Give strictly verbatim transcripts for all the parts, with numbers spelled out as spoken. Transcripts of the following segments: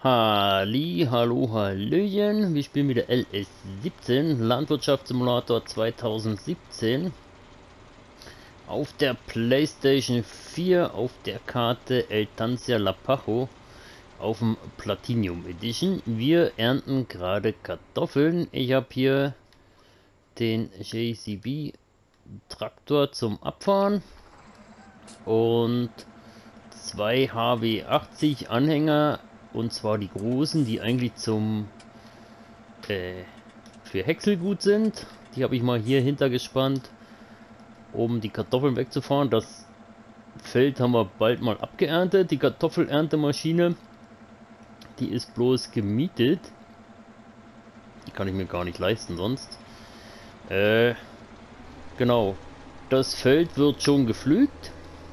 Halli, hallo, hallöchen. Wir spielen wieder L S siebzehn, Landwirtschaftssimulator zweitausendsiebzehn. Auf der PlayStation vier, auf der Karte Estancia Lapajo, auf dem Platinum Edition. Wir ernten gerade Kartoffeln. Ich habe hier den J C B Traktor zum Abfahren und zwei H W achtzig Anhänger, und zwar die großen, die eigentlich zum äh, für Häckselgut sind. Die habe ich mal hier hintergespannt, um die Kartoffeln wegzufahren. Das Feld haben wir bald mal abgeerntet. Die Kartoffelerntemaschine, die ist bloß gemietet. Die kann ich mir gar nicht leisten sonst. Äh, genau. Das Feld wird schon gepflügt.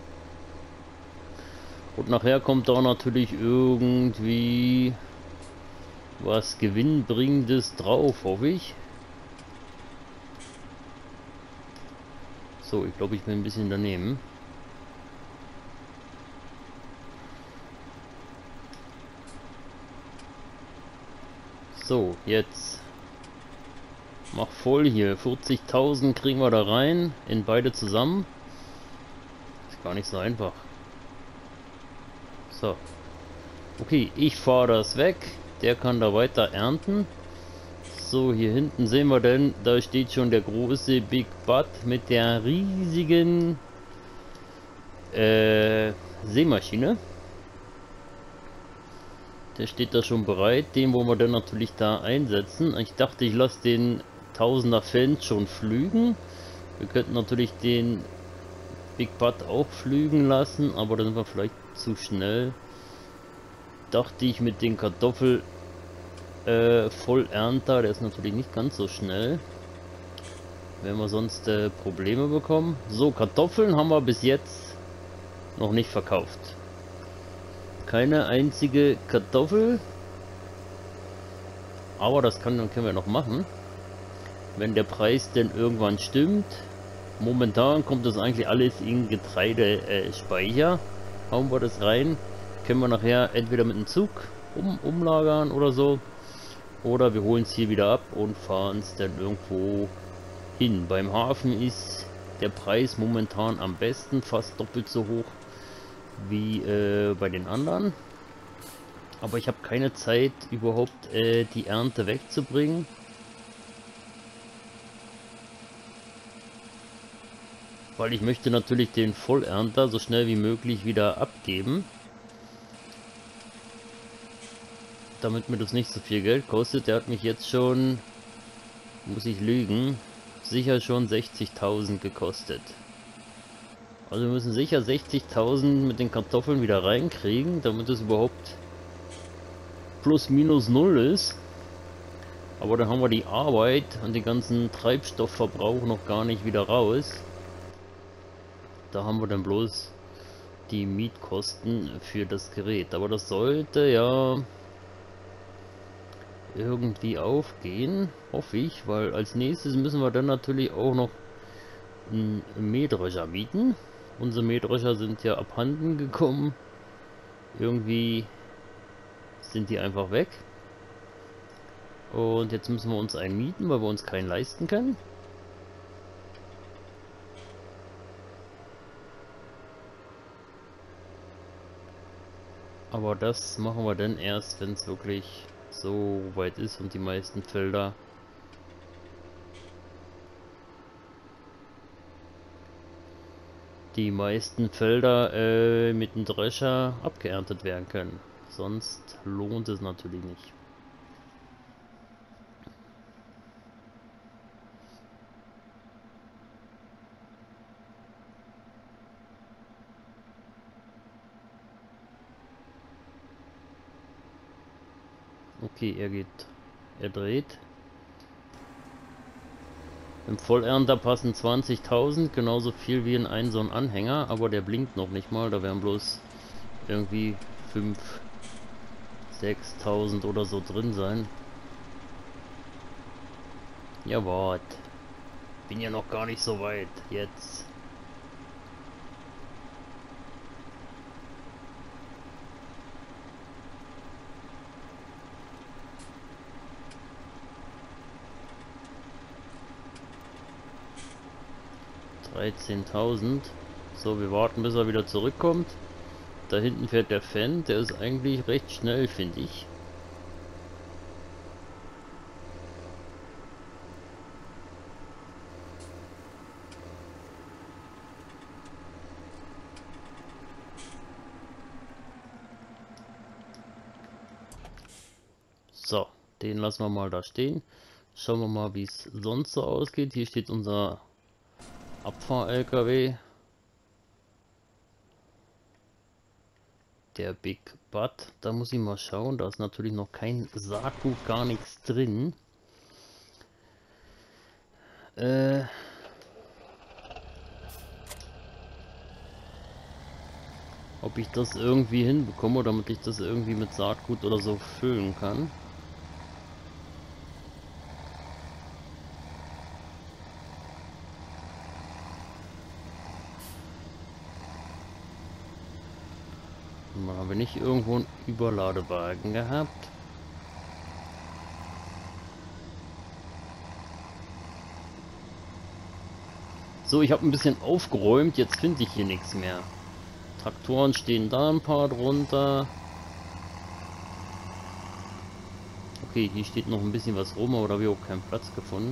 Und nachher kommt da natürlich irgendwie was Gewinnbringendes drauf, hoffe ich. So, ich glaube, ich bin ein bisschen daneben. So, jetzt. Mach voll hier. vierzigtausend kriegen wir da rein. In beide zusammen. Ist gar nicht so einfach. So. Okay, ich fahre das weg. Der kann da weiter ernten. So, hier hinten sehen wir denn, da steht schon der große Big Butt mit der riesigen äh, Sämaschine. Der steht da schon bereit. Den wollen wir dann natürlich da einsetzen. Ich dachte, ich lasse den Tausender Fendt schon pflügen. Wir könnten natürlich den Big Butt auch pflügen lassen, aber dann sind wir vielleicht zu schnell. Dachte ich mit den Kartoffel äh, Vollernter, der ist natürlich nicht ganz so schnell. Wenn wir sonst äh, Probleme bekommen. So, Kartoffeln haben wir bis jetzt noch nicht verkauft. Keine einzige Kartoffel. Aber das kann, dann können wir noch machen. Wenn der Preis denn irgendwann stimmt. Momentan kommt das eigentlich alles in Getreidespeicher. Äh, Hauen wir das rein. Können wir nachher entweder mit dem Zug um, umlagern oder so. Oder wir holen es hier wieder ab und fahren es dann irgendwo hin. Beim Hafen ist der Preis momentan am besten, fast doppelt so hoch wie äh, bei den anderen. Aber ich habe keine Zeit, überhaupt äh, die Ernte wegzubringen. Weil ich möchte natürlich den Vollernter so schnell wie möglich wieder abgeben. Damit mir das nicht so viel Geld kostet. Der hat mich jetzt schon, muss ich lügen, sicher schon sechzigtausend gekostet. Also wir müssen sicher sechzigtausend mit den Kartoffeln wieder reinkriegen, damit es überhaupt plus minus null ist. Aber dann haben wir die Arbeit und den ganzen Treibstoffverbrauch noch gar nicht wieder raus. Da haben wir dann bloß die Mietkosten für das Gerät. Aber das sollte ja irgendwie aufgehen, hoffe ich, weil als nächstes müssen wir dann natürlich auch noch einen Mähdrescher mieten. Unsere Mähdrescher sind ja abhanden gekommen. Irgendwie sind die einfach weg. Und jetzt müssen wir uns einen mieten, weil wir uns keinen leisten können. Aber das machen wir dann erst, wenn es wirklich so weit ist und die meisten Felder die meisten Felder äh, mit dem Drescher abgeerntet werden können. Sonst lohnt es natürlich nicht. Okay, er geht, er dreht. Im Vollernter passen zwanzigtausend, genauso viel wie in einen so einen Anhänger, aber der blinkt noch nicht mal, da werden bloß irgendwie fünftausend, sechstausend oder so drin sein. Ja, wart. Bin ja noch gar nicht so weit, jetzt. dreizehntausend. So, wir warten, bis er wieder zurückkommt. Da hinten fährt der Fan, der ist eigentlich recht schnell, finde ich. So, den lassen wir mal da stehen. Schauen wir mal, wie es sonst so ausgeht. Hier steht unser Abfahr-L K W. Der Big Butt. Da muss ich mal schauen. Da ist natürlich noch kein Saatgut, gar nichts drin. Äh... Ob ich das irgendwie hinbekomme, damit ich das irgendwie mit Saatgut oder so füllen kann. Mal, haben wir nicht irgendwo einen Überladewagen gehabt? So, ich habe ein bisschen aufgeräumt, jetzt finde ich hier nichts mehr. Traktoren stehen da ein paar drunter. Okay, hier steht noch ein bisschen was rum, aber da habe ich auch keinen Platz gefunden.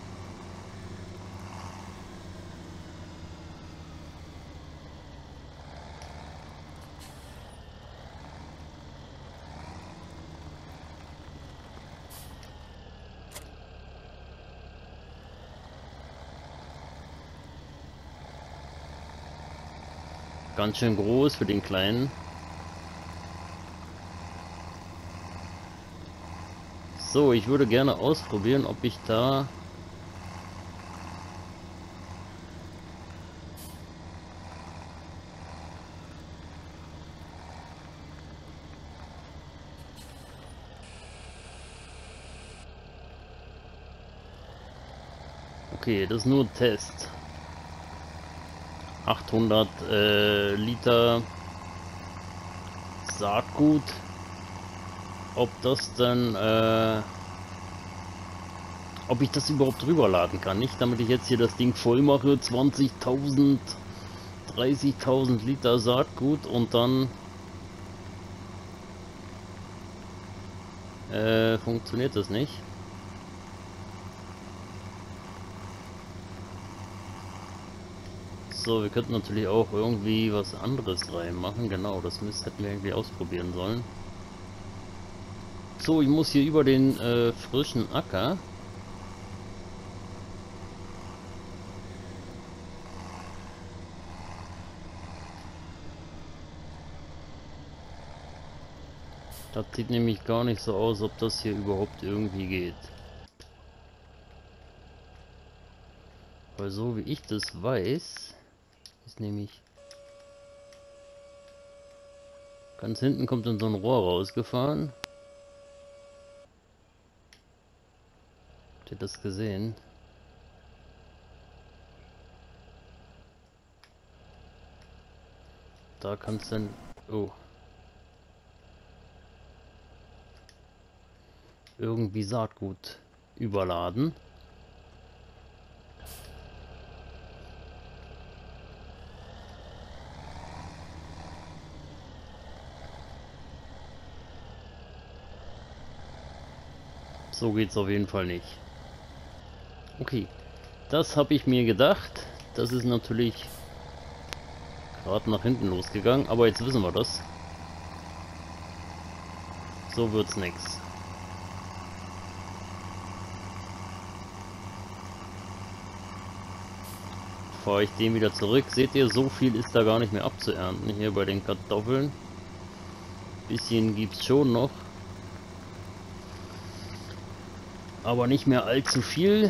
Ganz schön groß für den kleinen. So, ich würde gerne ausprobieren, ob ich da okay, das ist nur ein Test. achthundert äh, Liter Saatgut. Ob das dann, äh, ob ich das überhaupt drüber laden kann. Nicht, damit ich jetzt hier das Ding voll mache, zwanzigtausend, dreißigtausend Liter Saatgut und dann äh, funktioniert das nicht. So, wir könnten natürlich auch irgendwie was anderes reinmachen. Genau, das müssen, hätten wir irgendwie ausprobieren sollen. So, ich muss hier über den äh, frischen Acker. Das sieht nämlich gar nicht so aus, ob das hier überhaupt irgendwie geht. Weil so wie ich das weiß, ist nämlich... Ganz hinten kommt dann so ein Rohr rausgefahren. Habt ihr das gesehen? Da kannst du dann... Oh. Irgendwie Saatgut überladen. So geht's auf jeden Fall nicht. Okay, das habe ich mir gedacht. Das ist natürlich gerade nach hinten losgegangen, aber jetzt wissen wir das. So wird's nix. Fahre ich den wieder zurück. Seht ihr, so viel ist da gar nicht mehr abzuernten hier bei den Kartoffeln. Bisschen gibt's schon noch. Aber nicht mehr allzu viel.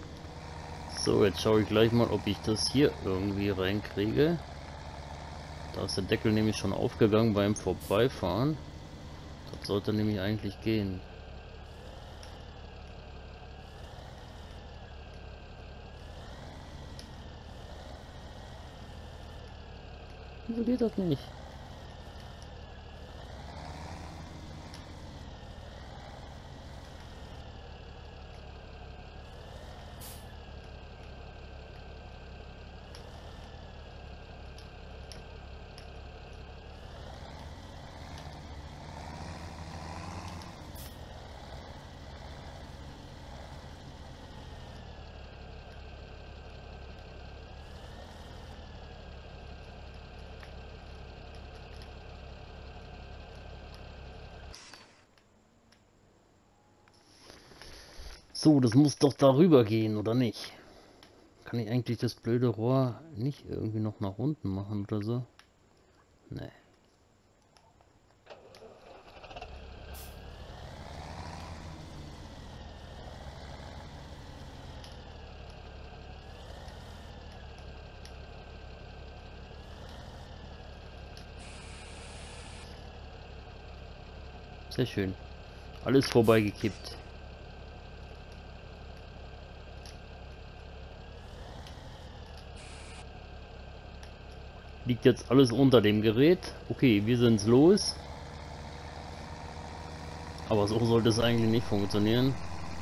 So, jetzt schaue ich gleich mal, ob ich das hier irgendwie reinkriege. Da ist der Deckel nämlich schon aufgegangen beim Vorbeifahren. Das sollte nämlich eigentlich gehen. Wieso geht das nicht? So, das muss doch darüber gehen, oder nicht? Kann ich eigentlich das blöde Rohr nicht irgendwie noch nach unten machen oder so? Nee. Sehr schön. Alles vorbeigekippt. Liegt jetzt alles unter dem Gerät. Okay, wir sind's los. Aber so sollte es eigentlich nicht funktionieren.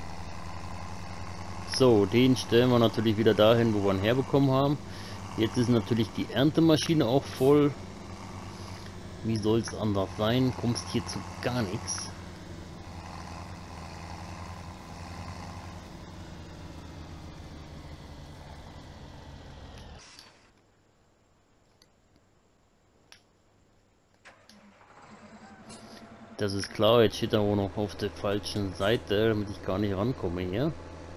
So, den stellen wir natürlich wieder dahin, wo wir ihn herbekommen haben. Jetzt ist natürlich die Erntemaschine auch voll. Wie soll es anders sein? Kommst hier zu gar nichts. Das ist klar, jetzt steht er auch noch auf der falschen Seite, damit ich gar nicht rankomme hier.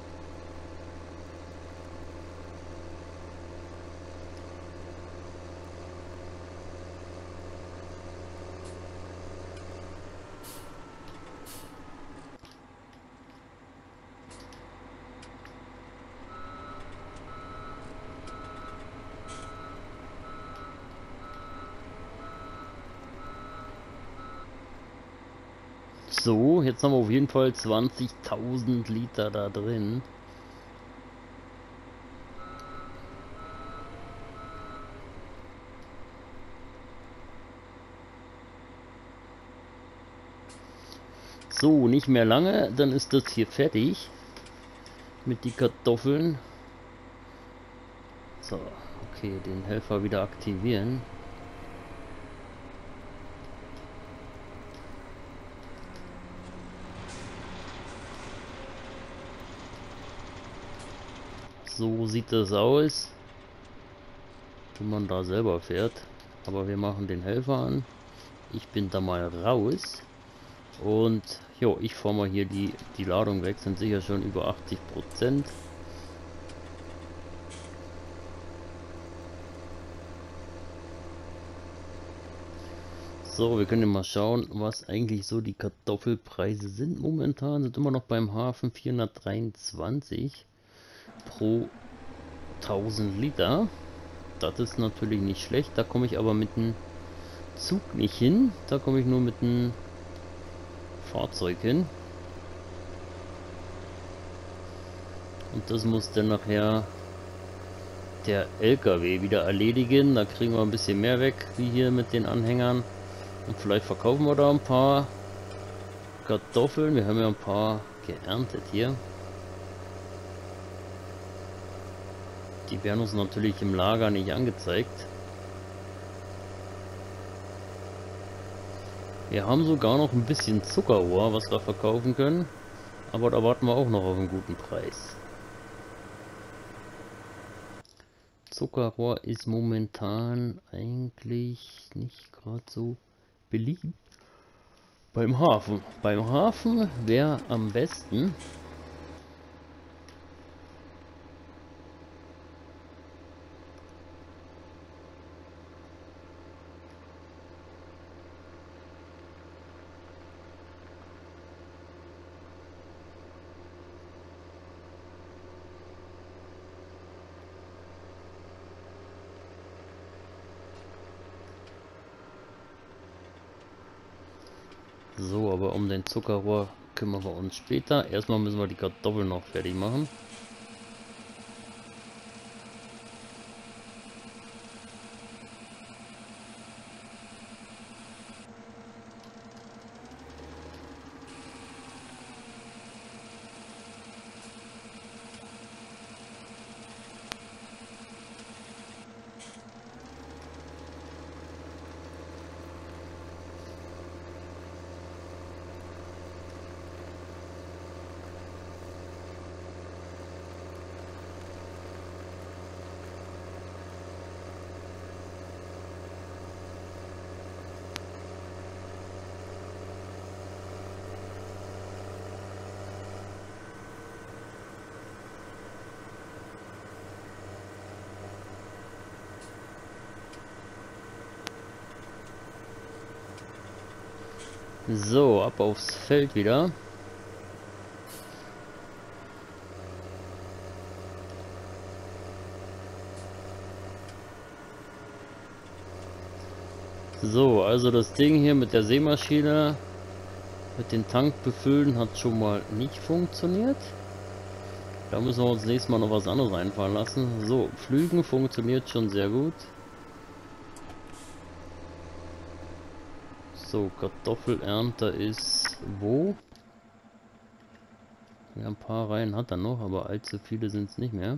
So, jetzt haben wir auf jeden Fall zwanzigtausend Liter da drin. So, nicht mehr lange, dann ist das hier fertig mit die Kartoffeln. So, okay, den Helfer wieder aktivieren. So sieht das aus, wenn man da selber fährt. Aber wir machen den Helfer an. Ich bin da mal raus. Und jo, ich fahre mal hier die, die Ladung weg. Sind sicher schon über achtzig Prozent. So, wir können mal schauen, was eigentlich so die Kartoffelpreise sind. Momentan sind immer noch beim Hafen vierhundertdreiundzwanzig pro tausend Liter. Das ist natürlich nicht schlecht. Da komme ich aber mit dem Zug nicht hin. Da komme ich nur mit dem Fahrzeug hin. Und das muss dann nachher der L K W wieder erledigen. Da kriegen wir ein bisschen mehr weg, wie hier mit den Anhängern. Und vielleicht verkaufen wir da ein paar Kartoffeln. Wir haben ja ein paar geerntet hier. Die werden uns natürlich im Lager nicht angezeigt. Wir haben sogar noch ein bisschen Zuckerrohr, was wir verkaufen können. Aber da warten wir auch noch auf einen guten Preis. Zuckerrohr ist momentan eigentlich nicht gerade so beliebt. Beim Hafen. Beim Hafen wäre am besten. So, aber um den Zuckerrohr kümmern wir uns später. Erstmal müssen wir die Kartoffeln noch fertig machen. So, ab aufs Feld wieder. So, also das Ding hier mit der Sämaschine, mit den Tank befüllen, hat schon mal nicht funktioniert. Da müssen wir uns nächstes Mal noch was anderes einfallen lassen. So, Pflügen funktioniert schon sehr gut. So, Kartoffelernte ist wo? Ja, ein paar Reihen hat er noch, aber allzu viele sind es nicht mehr.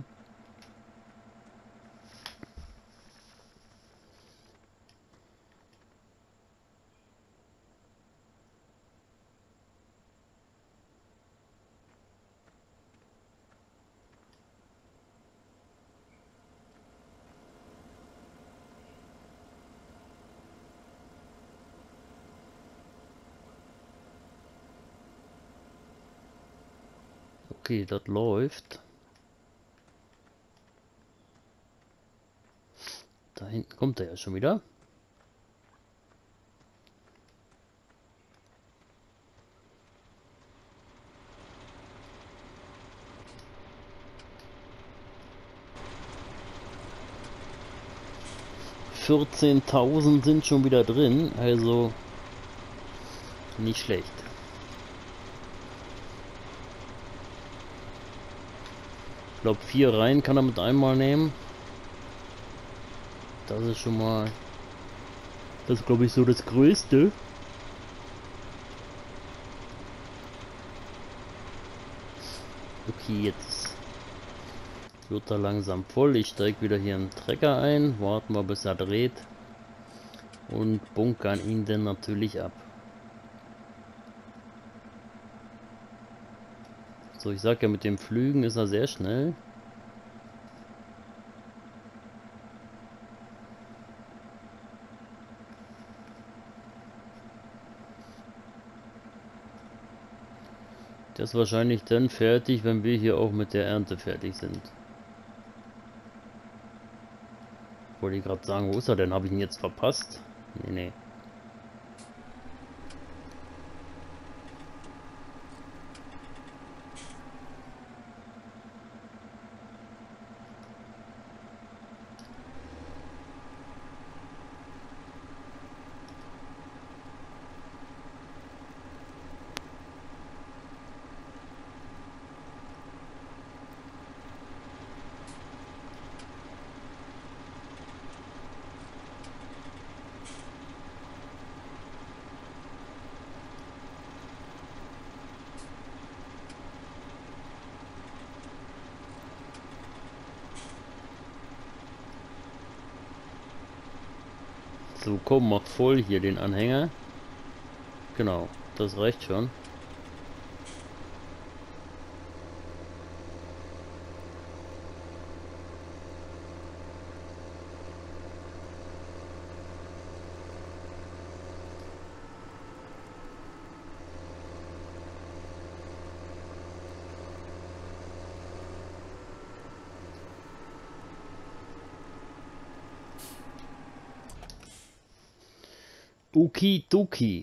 Okay, das läuft. Da hinten kommt er ja schon wieder. vierzehntausend sind schon wieder drin, also nicht schlecht. Ich glaube, vier Reihen kann er mit einmal nehmen. Das ist schon mal, das ist glaube ich so das Größte. Okay, jetzt wird er langsam voll. Ich steige wieder hier einen Trecker ein, warten wir bis er dreht und bunkern ihn dann natürlich ab. So, ich sag ja, mit dem Pflügen ist er sehr schnell. Der ist wahrscheinlich dann fertig, wenn wir hier auch mit der Ernte fertig sind. Wollte ich gerade sagen, wo ist er denn? Habe ich ihn jetzt verpasst? Nee, nee. So, komm, mach voll hier den Anhänger. Genau, das reicht schon. Okidoki.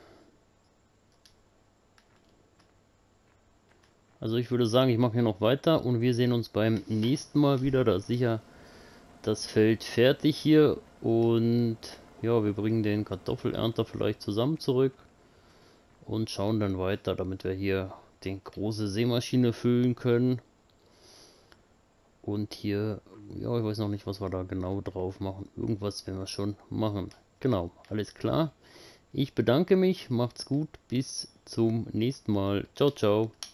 Also ich würde sagen, ich mache hier noch weiter und wir sehen uns beim nächsten Mal wieder. Da ist sicher das Feld fertig hier und ja, wir bringen den Kartoffelernter vielleicht zusammen zurück und schauen dann weiter, damit wir hier die große Sämaschine füllen können. Und hier, ja, ich weiß noch nicht, was wir da genau drauf machen. Irgendwas werden wir schon machen. Genau, alles klar. Ich bedanke mich, macht's gut, bis zum nächsten Mal. Ciao, ciao.